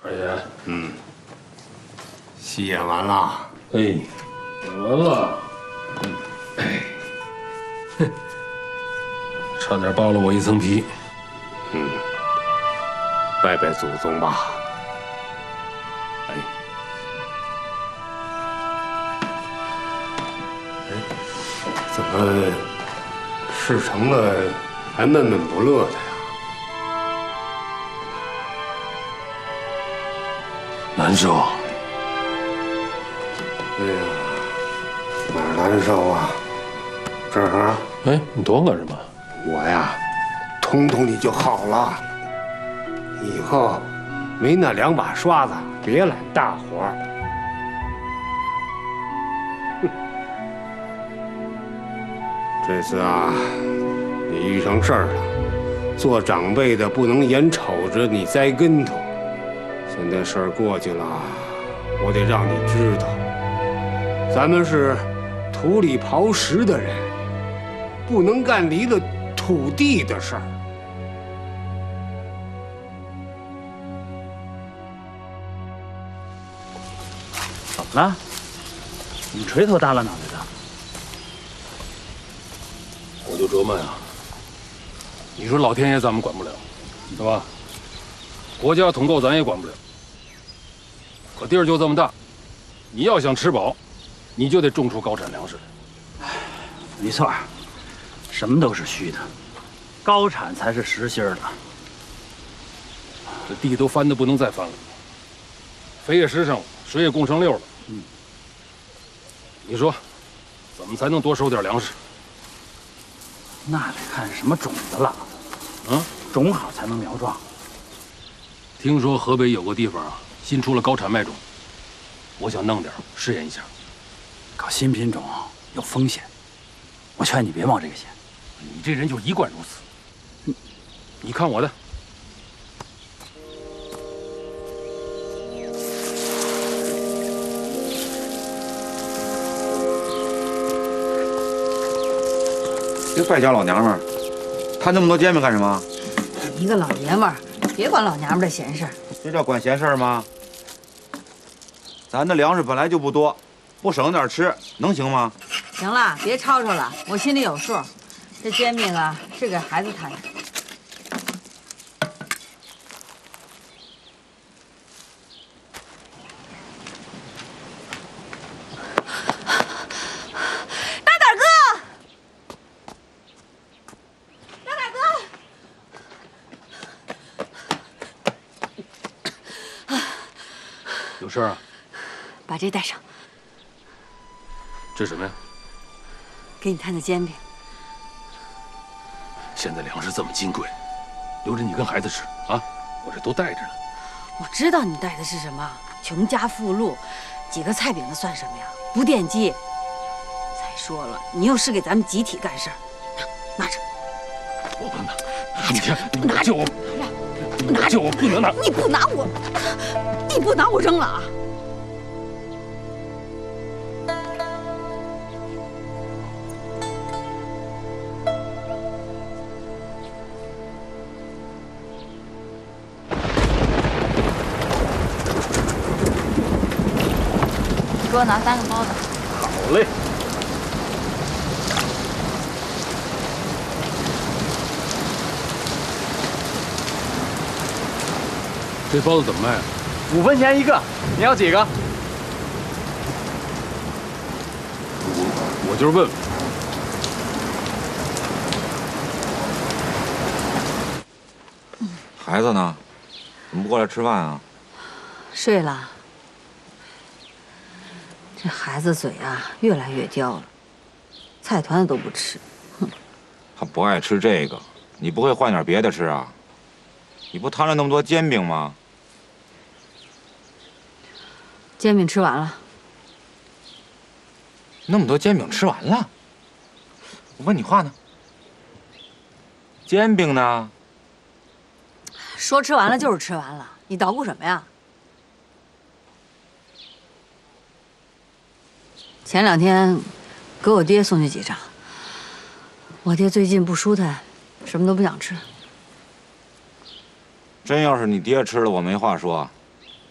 二爷， 戏演完了。 哎，演完了。差点剥了我一层皮。 拜拜祖宗吧。怎么事成了还闷闷不乐的呀？ 难受。 哎呀，哪儿难受啊？这儿， 哎，你躲我干什么？ 我呀，捅捅你就好了。以后没那2把刷子，别揽大活儿。这次啊，你遇上事儿了，做长辈的不能眼瞅着你栽跟头。现在事儿过去了，我得让你知道，咱们是土里刨食的人，不能干离了土地的事儿。 怎么了？你垂头耷拉脑袋的？ 我就琢磨呀，你说老天爷咱们管不了，是吧？国家统购咱也管不了。可地儿就这么大，你要想吃饱，你就得种出高产粮食来。 没错，什么都是虚的，高产才是实心的。 这地都翻得不能再翻了，肥也实上了，水也供成溜了。你说，怎么才能多收点粮食？ 那得看什么种子了。种好才能苗壮。 听说河北有个地方啊，新出了高产麦种，我想弄点试验一下。 搞新品种有风险，我劝你别冒这个险。 你这人就一贯如此。你看我的。 这败家老娘们儿，摊那么多煎饼干什么？ 你一个老爷们儿，别管老娘们的闲事儿。 这叫管闲事儿吗？咱的粮食本来就不多，不省点吃能行吗？ 行了，别吵吵了，我心里有数。这煎饼啊，是给孩子摊的。 有事啊？ 把这带上， 这什么呀？ 给你摊的煎饼。 现在粮食这么金贵，留着你跟孩子吃啊！我这都带着呢。 我知道你带的是什么，穷家富路，几个菜饼子算什么呀？不惦记。再说了，你又是给咱们集体干事儿，拿着。 我不能拿，你看，拿着我，拿着我不能拿。 你不拿我，你不拿我扔了啊！给我拿3个包子。 好嘞。这包子怎么卖啊 ？5分钱一个，你要几个？ 我就是问问。 孩子呢？怎么不过来吃饭啊？ 睡了。这孩子嘴啊，越来越刁了，菜团子都不吃。哼， 他不爱吃这个，你不会换点别的吃啊？你不摊了那么多煎饼吗？ 煎饼吃完了。 那么多煎饼吃完了？我问你话呢？煎饼呢？ 说吃完了就是吃完了，你捣鼓什么呀？前2天给我爹送去几张，我爹最近不舒坦，什么都不想吃。 真要是你爹吃了，我没话说。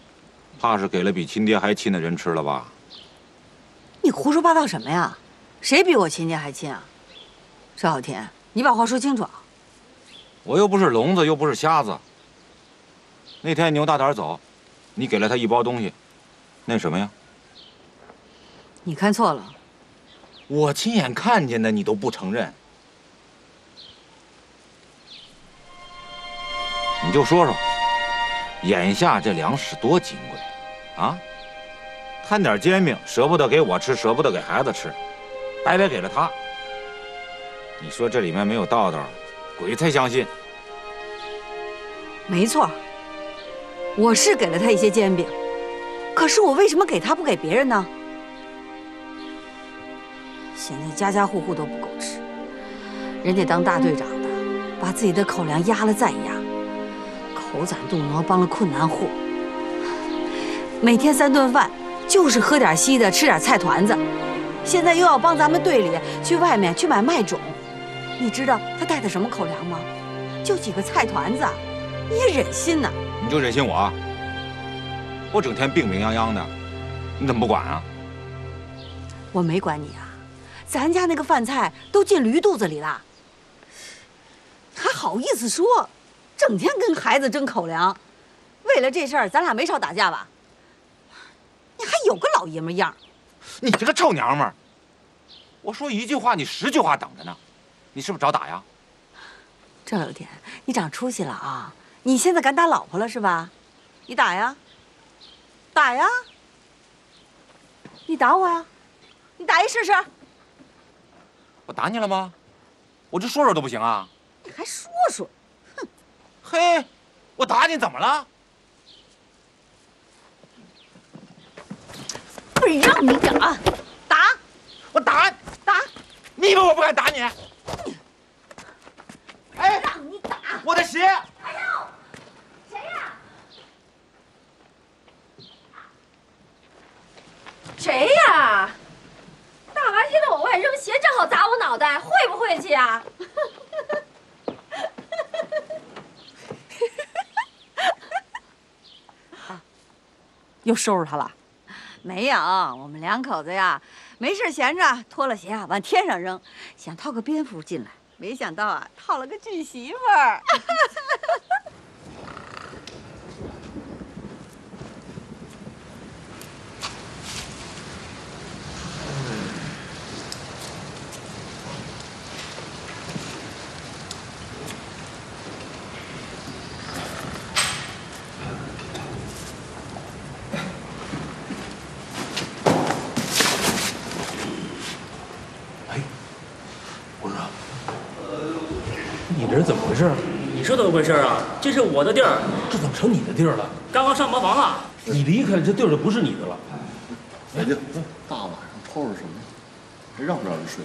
怕是给了比亲爹还亲的人吃了吧？ 你胡说八道什么呀？谁比我亲爹还亲啊？邵小天，你把话说清楚啊！ 我又不是聋子，又不是瞎子。那天牛大胆走，你给了他一包东西，那什么呀？ 你看错了。 我亲眼看见的，你都不承认。你就说说，眼下这粮食多金贵，啊？摊点煎饼，舍不得给我吃，舍不得给孩子吃，白白给了他。你说这里面没有道道，鬼才相信。 没错，我是给了他一些煎饼，可是我为什么给他不给别人呢？现在家家户户都不够吃，人家当大队长的，把自己的口粮压了再压，口攒肚挪，帮了困难户。每天3顿饭，就是喝点稀的，吃点菜团子。现在又要帮咱们队里去外面去买麦种，你知道他带的什么口粮吗？就几个菜团子，你也忍心呐？ 你就忍心我？我整天病病殃殃的，你怎么不管啊？ 我没管你啊，咱家那个饭菜都进驴肚子里了，还好意思说，整天跟孩子争口粮。为了这事儿，咱俩没少打架吧？你还有个老爷们样儿！ 你这个臭娘们儿！我说一句话，你10句话等着呢，你是不是找打呀？ 赵有天，你长出息了啊！你现在敢打老婆了是吧？你打呀，打呀！你打我呀，你打一试试。 我打你了吗？我这说说都不行啊？ 你还说说？哼！ 嘿，我打你怎么了？ 不是让你打，打！ 我打！你以为我不敢打你？哎， 让你打！ 我的鞋！ 哎呦，谁呀？ 谁呀？大白天的往外扔鞋，正好砸我脑袋，晦不晦气啊？ 又收拾他了？没有，我们2口子呀，没事闲着，脱了鞋啊往天上扔，想套个蝙蝠进来，没想到啊，套了个俊媳妇儿。 你这是怎么回事？ 你说怎么回事啊？这是我的地儿， 这怎么成你的地儿了？ 刚刚上茅房了。 你离开了，这地儿就不是你的了。 哎呀，大晚上吵吵什么？还让不让人睡？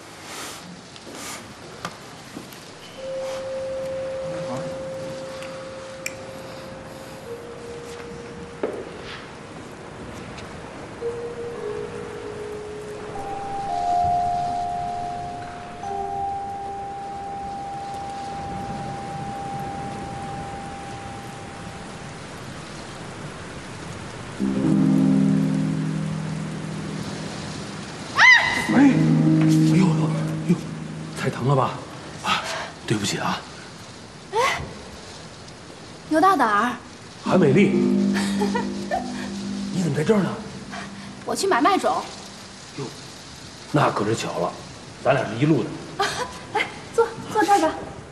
太疼了吧？啊，对不起啊。 哎，牛大胆儿， 韩美丽，你怎么在这儿呢？ 我去买麦种。 哟，那可是巧了，咱俩是一路的。 来，坐这儿吧。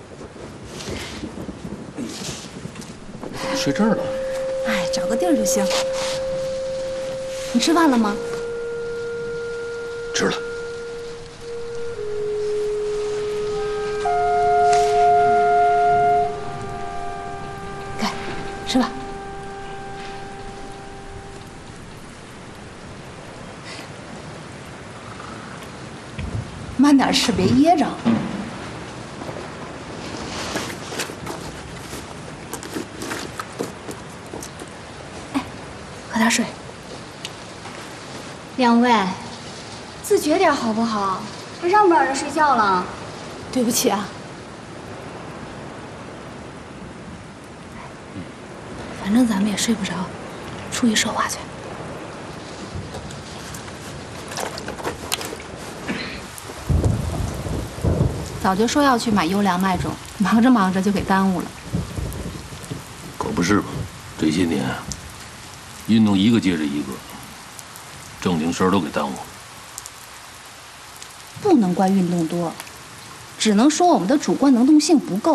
睡这儿了。 哎，找个地儿就行。你吃饭了吗？ 吃了。 吃吧。慢点吃，别噎着。哎，喝点水。 两位，自觉点好不好？这让不让人睡觉了？ 对不起啊。反正咱们也睡不着， 出去说话去。早就说要去买优良麦种，忙着忙着就给耽误了。 可不是嘛，这些年运动一个接着一个，正经事儿都给耽误了。 不能怪运动多，只能说我们的主观能动性不够。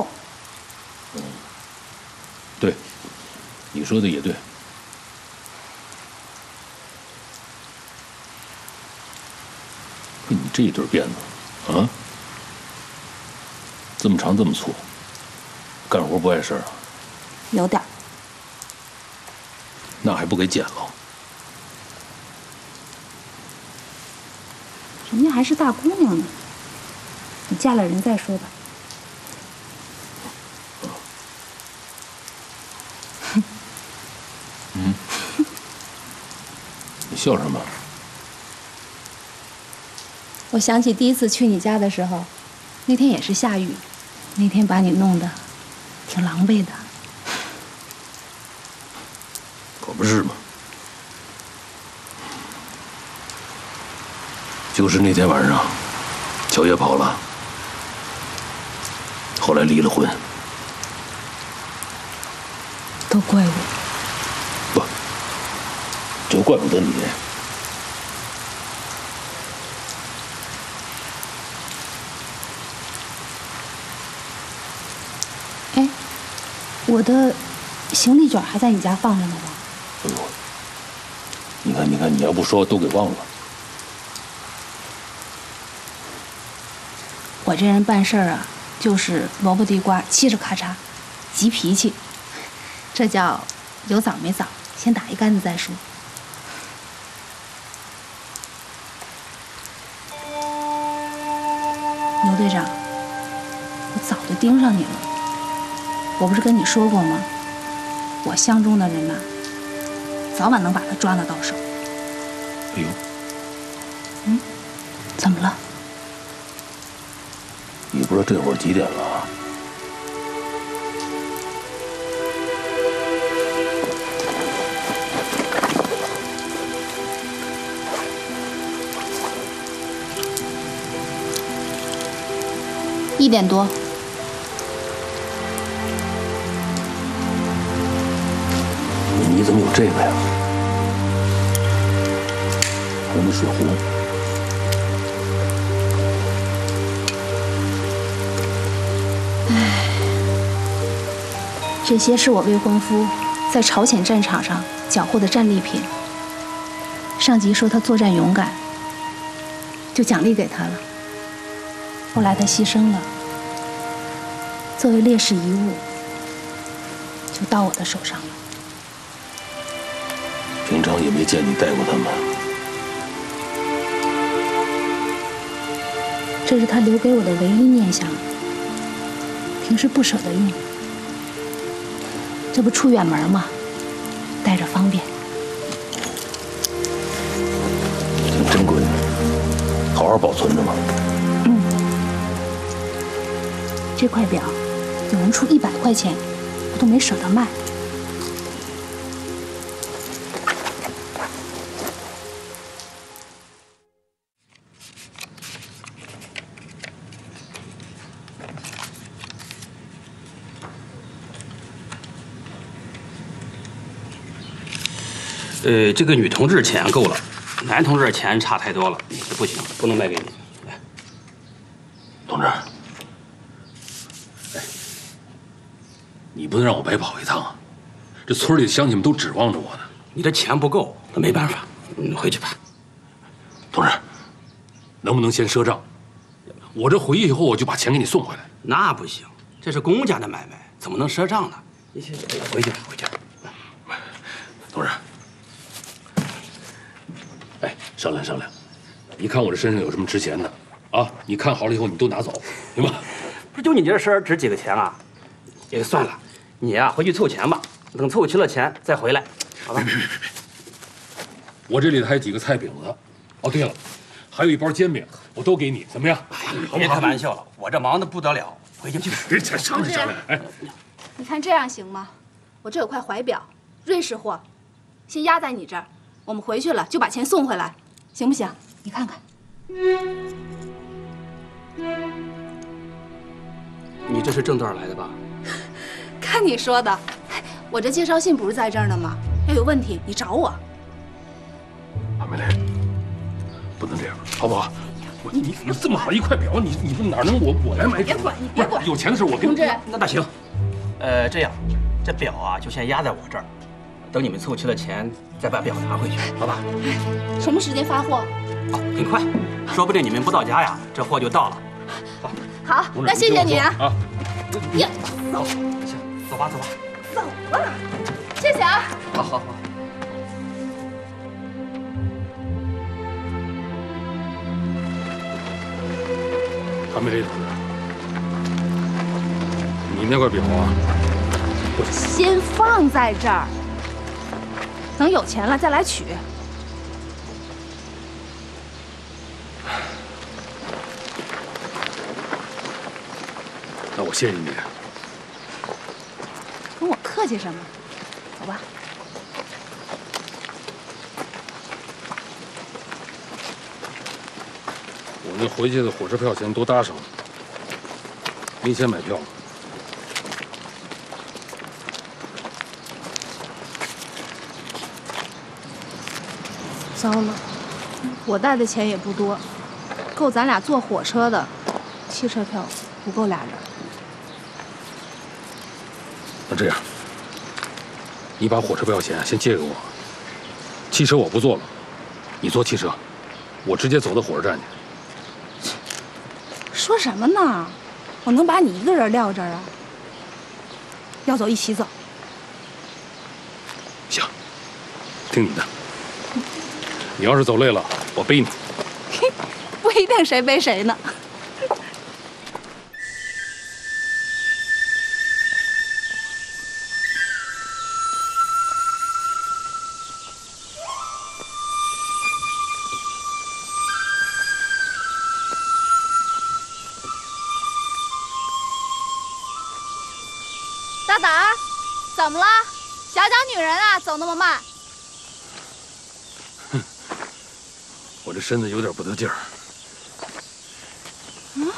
对，你说的也对。可你这一对辫子，啊，这么长这么粗，干活不碍事儿啊？ 有点儿。 那还不给剪了？ 人家还是大姑娘呢，你嫁了人再说吧。 嗯，你笑什么？ 我想起第一次去你家的时候，那天也是下雨，那天把你弄得挺狼狈的。 可不是嘛。就是那天晚上，乔叶跑了，后来离了婚。 都怪我。 不，就怪不得你。 哎，我的行李卷还在你家放着呢吧？ 哎呦，你看，你要不说都给忘了。 我这人办事儿啊，就是萝卜地瓜嘁哧咔嚓，急脾气，这叫有枣没枣，先打一竿子再说。牛队长，我早就盯上你了，我不是跟你说过吗？我相中的人呐，早晚能把他抓拿到手。 哎呦， 怎么了？ 你不知道这会儿几点了啊？ 1点多。 你怎么有这个呀？还有那水壶。 这些是我未婚夫在朝鲜战场上缴获的战利品。上级说他作战勇敢，就奖励给他了。后来他牺牲了，作为烈士遗物，就到我的手上了。 平常也没见你带过他们。 这是他留给我的唯一念想，平时不舍得用。这不出远门吗？带着方便。 挺珍贵的，好好保存着嘛。 这块表有人出100块钱，我都没舍得卖。 这个女同志钱够了，男同志钱差太多了，不行，不能卖给你。来， 同志，你不能让我白跑一趟啊！这村里的乡亲们都指望着我呢。 你的钱不够，那没办法，你回去吧。 同志，能不能先赊账？我这回去以后，我就把钱给你送回来。 那不行，这是公家的买卖，怎么能赊账呢？你先回去吧，回去。 同志。哎，商量商量，你看我这身上有什么值钱的啊？你看好了以后，你都拿走，行吧？ 不是就你这事儿值几个钱啊？也算了，你呀回去凑钱吧，等凑齐了钱再回来，好吧？别， 我这里还有几个菜饼子。哦，对了，还有一包煎饼，我都给你，怎么样？ 哎呀，别开玩笑了，我这忙得不得了，回去去。 别商量商量。哎， 你看这样行吗？我这有块怀表，瑞士货， 先压在你这儿，我们回去了就把钱送回来，行不行？你看看。 你这是正道来的吧？ 看你说的，我这介绍信不是在这儿呢吗？要有问题你找我。 潘美莲，不能这样，好不好？你这么好一块表，你说哪能我来买？ 别管，你别管。 有钱的事我跟同志， 那行，这样，这表啊就先压在我这儿，等你们凑齐了钱再把表拿回去，好吧？ 什么时间发货？ 哦，很快，说不定你们不到家呀，这货就到了。 好，那谢谢你啊。 啊， 呀， 走，行，走吧，走吧。 走了，谢谢啊。 好好好。 潘美丽同志，你那块表啊， 先放在这儿，等有钱了再来取。 那我谢谢你。 跟我客气什么？走吧。 我那回去的火车票钱都搭上了，没钱买票。 糟了，我带的钱也不多，够咱俩坐火车的，汽车票不够俩人。 那这样，你把火车票钱先借给我，汽车我不坐了，你坐汽车，我直接走到火车站去。 说什么呢？我能把你一个人撂这儿啊？要走一起走。 行，听你的。你要是走累了，我背你。 不一定谁背谁呢。大胆，怎么了？小脚女人啊，走那么慢？ 我这身子有点不得劲儿。 嗯，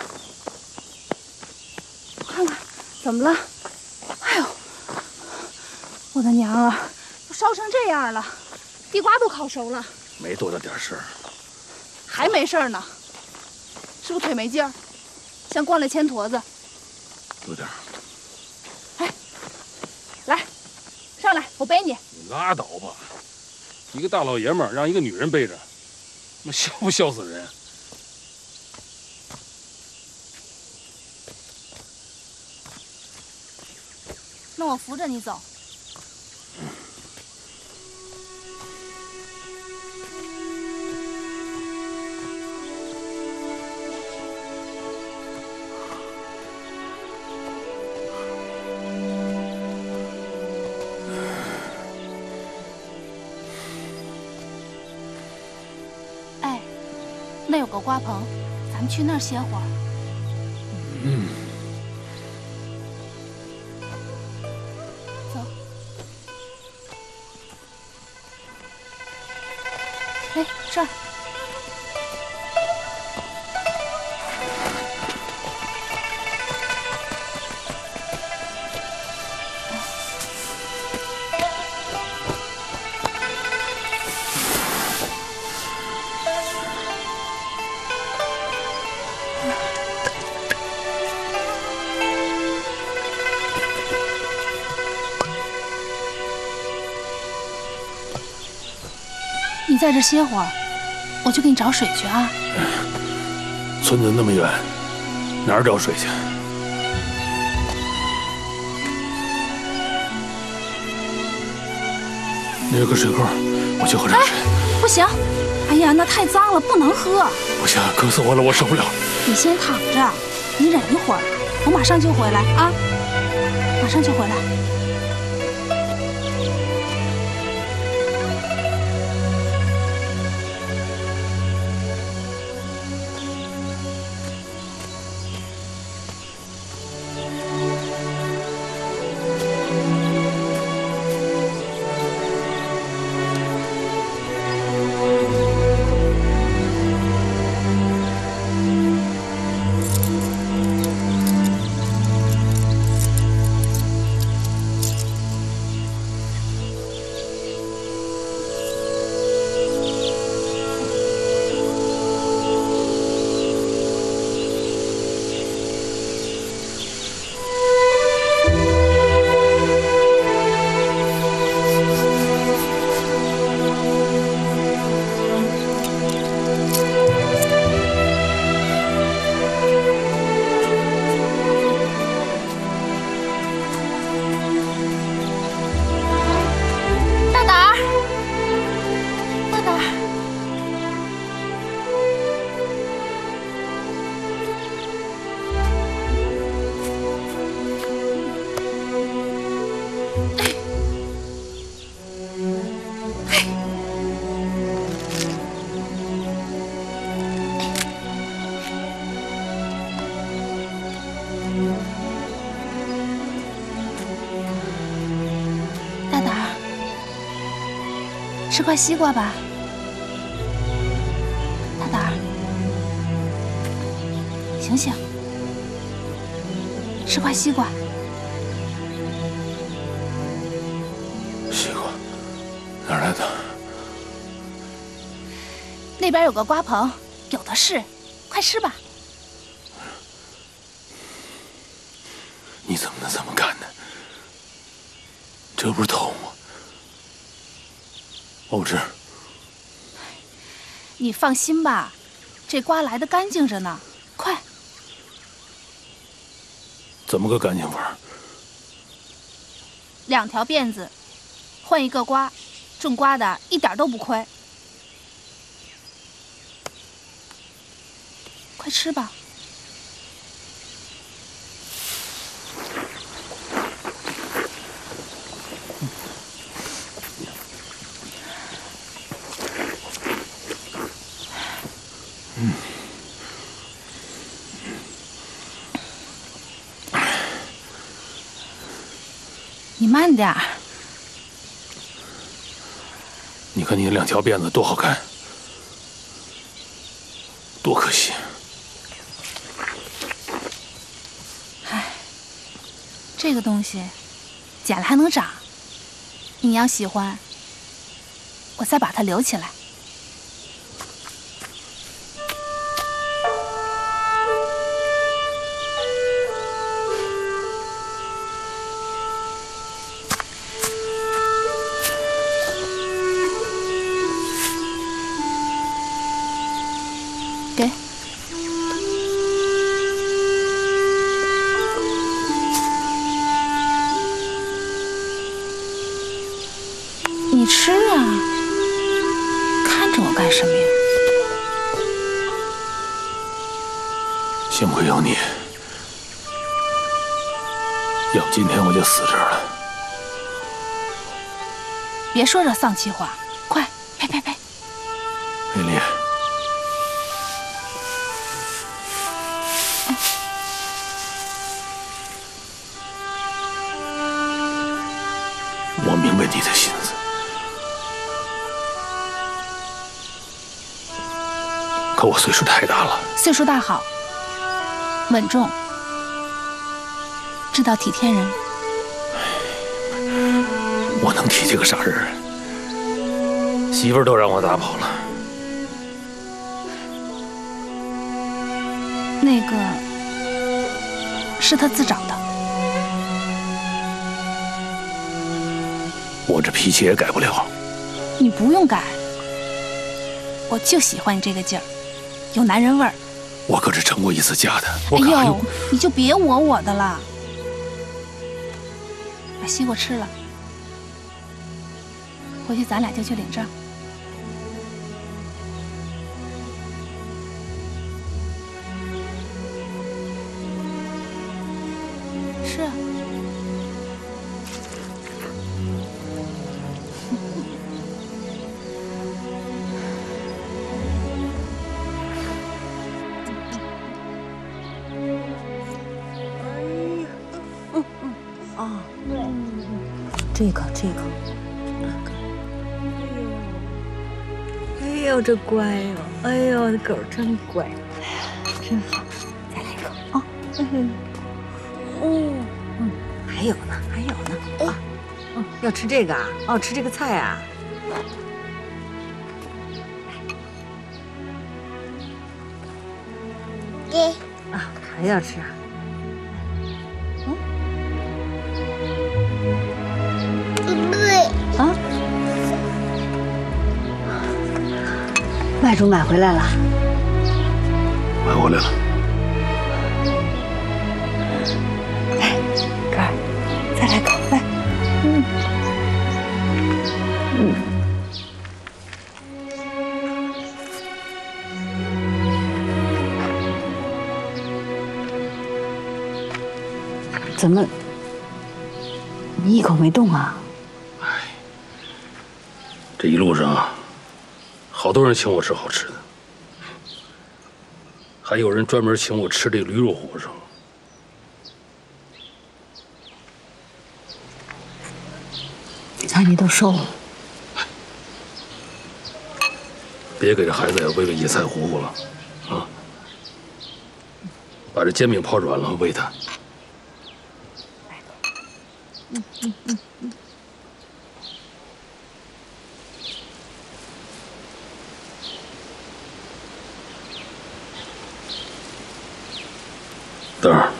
我看看，怎么了？哎呦，我的娘啊，都烧成这样了，地瓜都烤熟了， 没多大点事儿， 还没事儿呢。是不是腿没劲儿？像灌了铅坨子？ 有点。 哎，来，上来，我背你。 你拉倒吧，一个大老爷们儿让一个女人背着。那笑不笑死人？ 那我扶着你走。那有个瓜棚，咱们去那儿歇会儿。 嗯。 走。哎，这儿。你在这歇会儿，我去给你找水去啊。 村子那么远，哪儿找水去？那有个水沟，我去喝点水。 不行，哎呀，那太脏了，不能喝。 不行，渴死我了，我受不了。 你先躺着，你忍一会儿，我马上就回来啊，马上就回来。 吃块西瓜吧，大胆儿，醒醒，吃块西瓜。 西瓜哪儿来的？ 那边有个瓜棚，有的是，快吃吧。 你怎么能这么干呢？这不是偷吗？我不吃。 你放心吧，这瓜来的干净着呢，快。 怎么个干净法 ？2条辫子，换1个瓜，种瓜的一点都不亏。快吃吧。你慢点儿。 你看你2条辫子多好看，多可惜。 唉，这个东西剪了还能长，你要喜欢，我再把它留起来。给。你吃啊，看着我干什么呀？ 幸亏有你，要不今天我就死这儿了。 别说这丧气话，快，呸呸呸！ 美丽，我明白你的心思，可我岁数太大了。 岁数大好，稳重，知道体贴人。 我能体贴个啥人？媳妇儿都让我打跑了。 那个是他自找的。 我这脾气也改不了。 你不用改，我就喜欢你这个劲儿，有男人味儿。 我可是成过1次家的，我哎呦可还有， 你就别我的了，把西瓜吃了，回去咱俩就去领证。是啊。 这个，哎呦，这乖哟！哎呦，这狗真乖，真好。再来一口啊！哦，还有呢，还有呢啊！要吃这个啊？哦，吃这个菜啊？啊，还要吃啊？啊！外甥买回来了， 买回来了。 来，哥儿，再来口，来，怎么，你一口没动啊？ 这一路上啊，好多人请我吃好吃的，还有人专门请我吃这驴肉火烧。 你看你都瘦了， 别给这孩子也喂野菜糊糊了，啊！把这煎饼泡软了喂他。等会儿，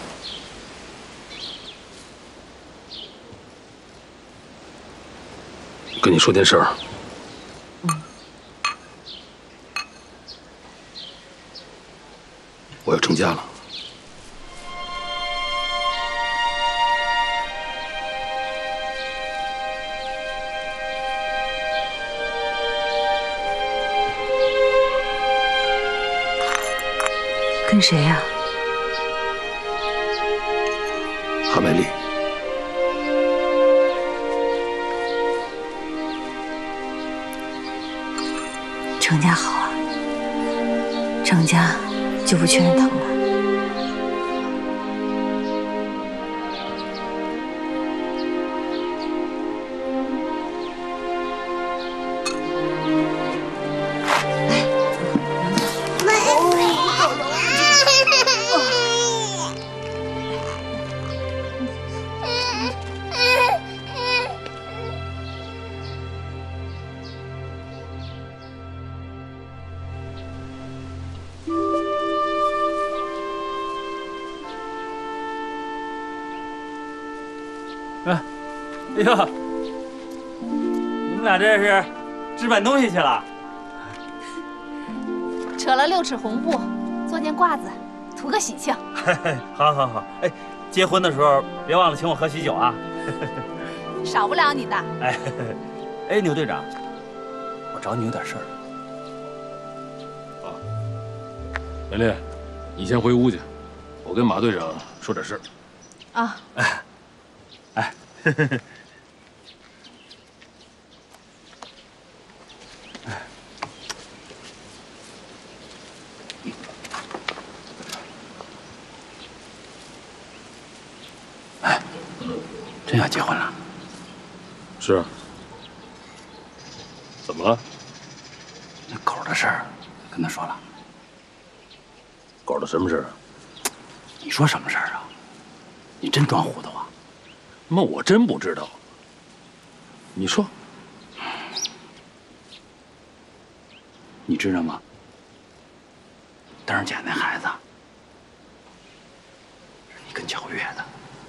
跟你说件事儿。我要成家了。 跟谁呀？ 韩美丽。 成家好啊，成家就不缺人疼了。 哎呦，你们俩这是置办东西去了？ 扯了6尺红布，做件褂子，图个喜庆。 好，好，好。哎，结婚的时候别忘了请我喝喜酒啊！ 少不了你的。 哎，牛队长，我找你有点事儿。 啊，美丽，你先回屋去，我跟马队长说点事儿。 啊。 哎。真要结婚了？ 是。怎么了？ 那狗的事儿，跟他说了。 狗的什么事儿？ 你说什么事儿啊？你真装糊涂啊？ 那我真不知道。你说。 你知道吗？灯儿姐那孩子，是你跟乔越的。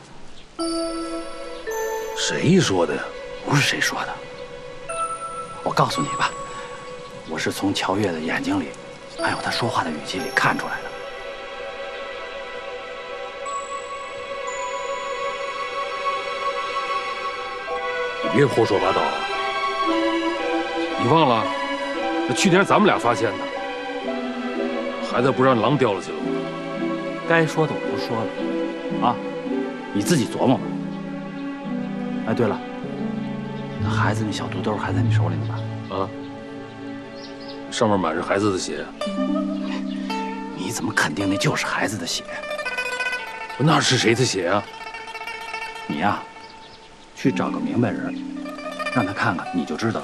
谁说的呀？ 不是谁说的。我告诉你吧，我是从乔越的眼睛里，还有他说话的语气里看出来的。 你别胡说八道啊！你忘了，那去年咱们俩发现的，孩子不让狼叼了去了吗？ 该说的我都说了，啊，你自己琢磨吧。哎，对了，那孩子那小肚兜还在你手里呢吧？ 啊，上面满是孩子的血。 你怎么肯定那就是孩子的血？ 那是谁的血啊？ 你呀，去找个明白人，让他看看，你就知道了。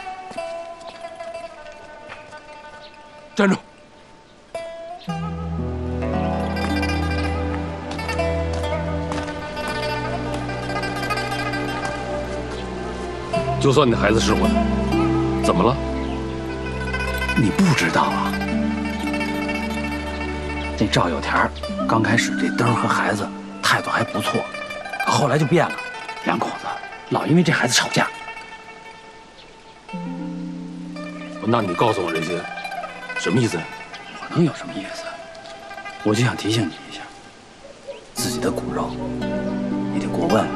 站住！就算你孩子是我的，怎么了？ 你不知道啊？这赵有田刚开始这灯儿和孩子态度还不错，后来就变了，两口子老因为这孩子吵架。 那你告诉我这些，什么意思？ 我能有什么意思？我就想提醒你一下，自己的骨肉，你得过问。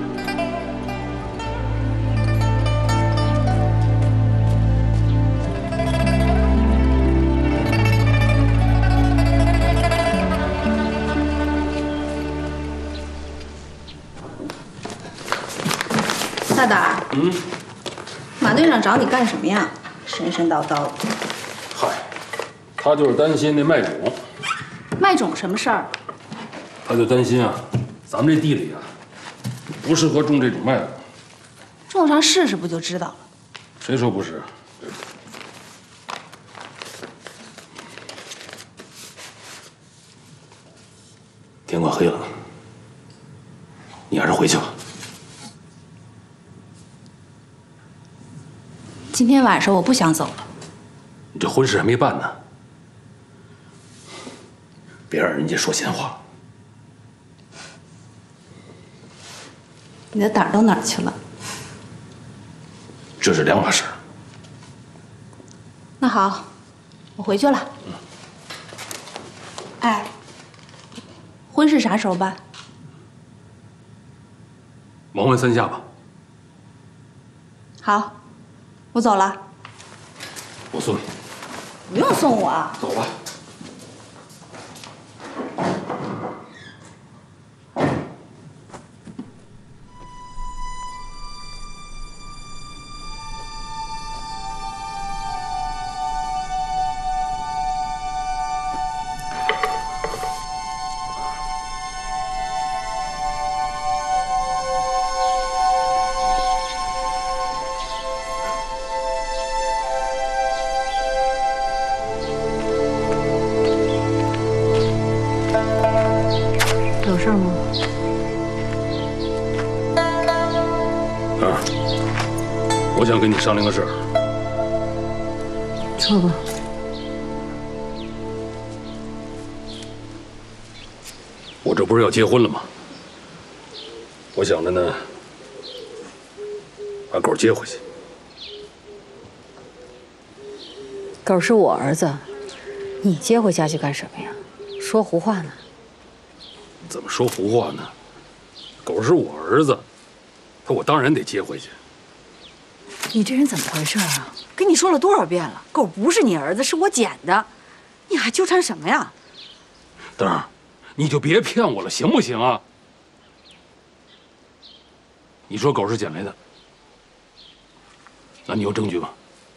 大胆儿，马队长找你干什么呀？神神叨叨的。 嗨，他就是担心那麦种。 麦种什么事儿？ 他就担心啊，咱们这地里啊，不适合种这种麦种。 种上试试不就知道了？ 谁说不是？ 天快黑了，你还是回去吧。 今天晚上我不想走了。 你这婚事还没办呢，别让人家说闲话。 你的胆都哪儿去了？ 这是两码事。 那好，我回去了。哎，婚事啥时候办？ 忙完3下吧。 好，我走了。 我送你。 不用送我啊。 走吧。 有事吗？ 我想跟你商量个事儿。 说吧。 我这不是要结婚了吗？我想着呢，把狗接回去。 狗是我儿子，你接回家去干什么呀？说胡话呢？ 怎么说胡话呢？狗是我儿子，我当然得接回去。 你这人怎么回事啊？跟你说了多少遍了，狗不是你儿子，是我捡的，你还纠缠什么呀？ 灯儿，你就别骗我了，行不行啊？你说狗是捡来的，那你有证据吗？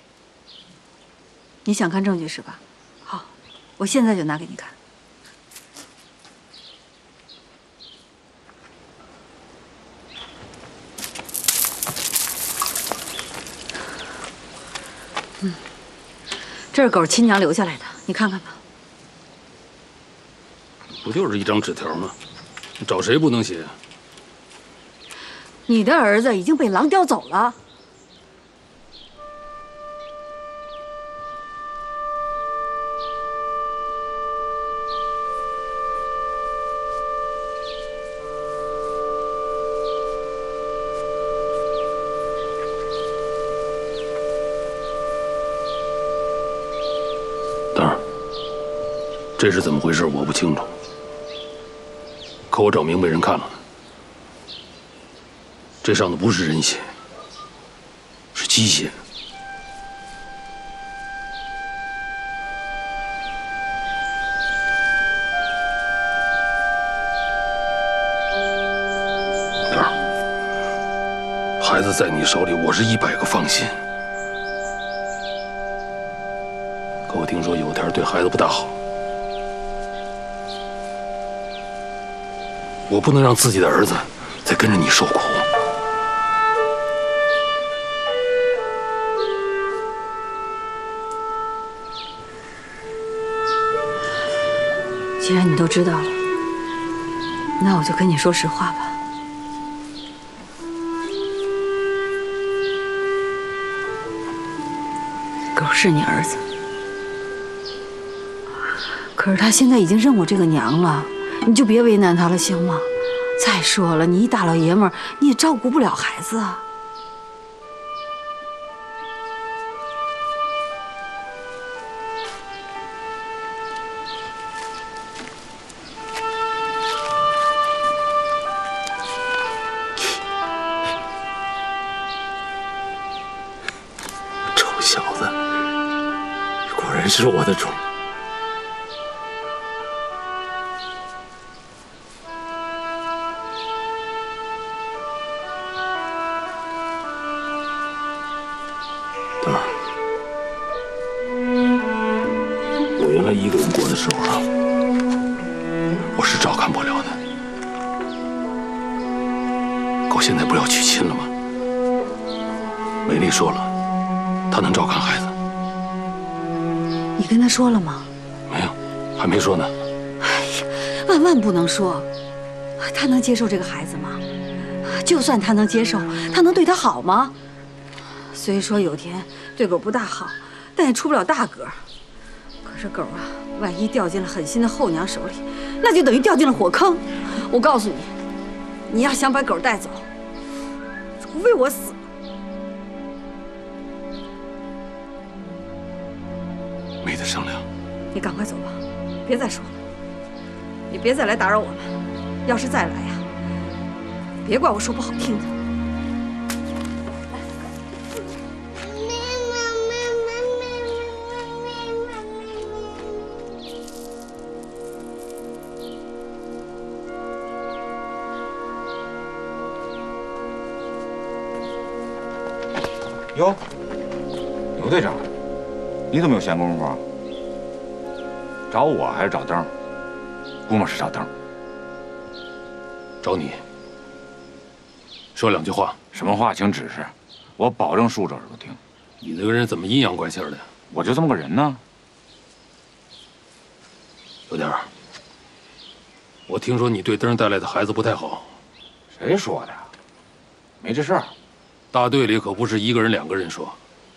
你想看证据是吧？好，我现在就拿给你看。这是狗亲娘留下来的，你看看吧。 不就是一张纸条吗？找谁不能写？ 你的儿子已经被狼叼走了。 这是怎么回事？我不清楚，可我找明白人看了，这上的不是人血，是鸡血。这儿，孩子在你手里，我是100个放心。可我听说有天对孩子不大好。我不能让自己的儿子再跟着你受苦。 既然你都知道了，那我就跟你说实话吧。狗是你儿子，可是他现在已经认我这个娘了。你就别为难他了，行吗？再说了，你一大老爷们儿，你也照顾不了孩子啊。 臭小子，果然是我的种。一个人过的时候啊，我是照看不了的。可我现在不要娶亲了吗？美丽说了，她能照看孩子。 你跟她说了吗？ 没有，还没说呢。 哎呀， 万万不能说。他能接受这个孩子吗？就算他能接受，他能对他好吗？虽说有天对狗不大好，但也出不了大格。可是狗啊，万一掉进了狠心的后娘手里，那就等于掉进了火坑。我告诉你，你要想把狗带走，除非我死。 没得商量。 你赶快走吧，别再说了。你别再来打扰我们。要是再来呀，别怪我说不好听的。 哟，牛队长，你怎么有闲工夫啊？找我还是找灯？估摸是找灯。 找你，说2句话。 什么话，请指示，我保证竖着耳朵听。 你这个人怎么阴阳怪气的呀？ 我就这么个人呢。 有点儿，我听说你对灯带来的孩子不太好。 谁说的？没这事儿。 大队里可不是1个人2个人说。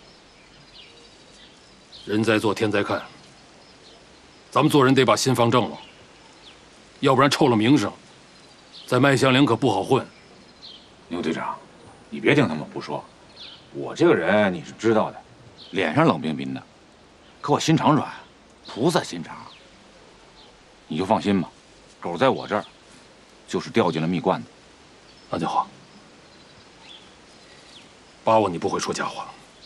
人在做，天在看。咱们做人得把心放正了，要不然臭了名声。在麦香岭可不好混。 牛队长，你别听他们胡说，我这个人你是知道的，脸上冷冰冰的，可我心肠软，菩萨心肠。你就放心吧，狗在我这儿，就是掉进了蜜罐子。 那就好。把握你不会说假话。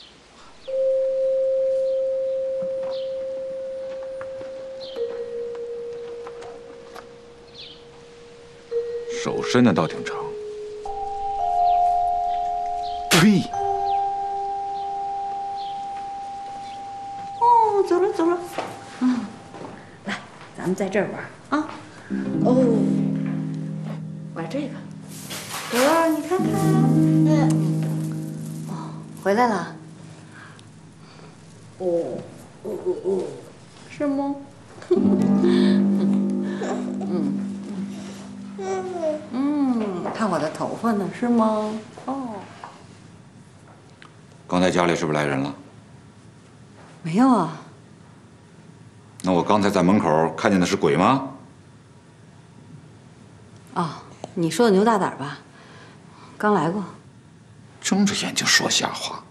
手伸的倒挺长。呸！ 哦，走了走了。来，咱们在这儿玩啊。哦，玩这个。哥，你看看。哦，回来了。哦，是吗？看我的头发呢，是吗？哦， 刚才家里是不是来人了？ 没有啊。 那我刚才在门口看见的是鬼吗？ 哦，你说的牛大胆吧？刚来过。 睁着眼睛说瞎话。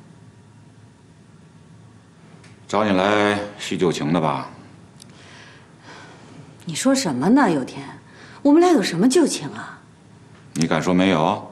找你来叙旧情的吧？ 你说什么呢，有天？我们俩有什么旧情啊？ 你敢说没有？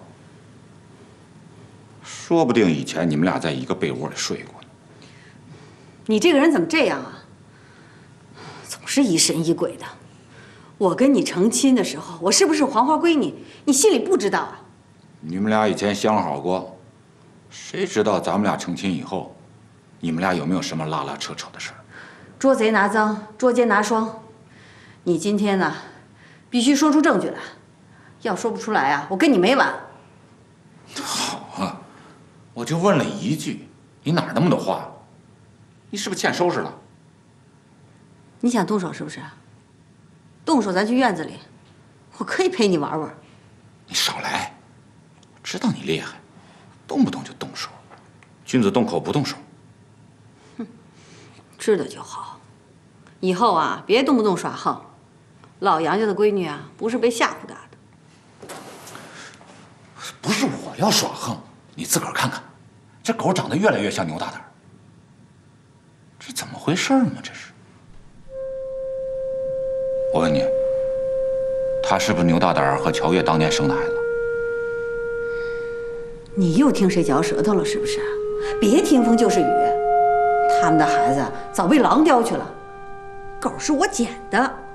说不定以前你们俩在一个被窝里睡过呢。 你这个人怎么这样啊？总是疑神疑鬼的。我跟你成亲的时候，我是不是黄花闺女？你心里不知道啊？ 你们俩以前相好过，谁知道咱们俩成亲以后，你们俩有没有什么拉拉扯扯的事儿？ 捉贼拿赃，捉奸拿双。你今天呢，必须说出证据来。要说不出来啊，我跟你没完。 好啊，我就问了一句，你哪儿那么多话？你是不是欠收拾了？ 你想动手是不是？动手咱去院子里，我可以陪你玩玩。 你少来，知道你厉害，动不动就动手，君子动口不动手。 哼，知道就好。以后啊，别动不动耍横。老杨家的闺女啊，不是被吓唬大的。 不是我要耍横，你自个儿看看，这狗长得越来越像牛大胆，这怎么回事嘛？这是。我问你，他是不是牛大胆和乔月当年生的孩子？ 你又听谁嚼舌头了是不是？别听风就是雨，他们的孩子早被狼叼去了，狗是我捡的。